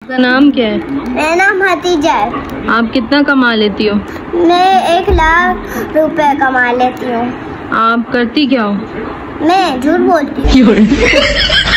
आपका नाम क्या है? मेरा नाम हतीजा है। आप कितना कमा लेती हो? मैं 1 लाख रुपए कमा लेती हूँ। आप करती क्या हो? मैं झूठ बोलती हूँ।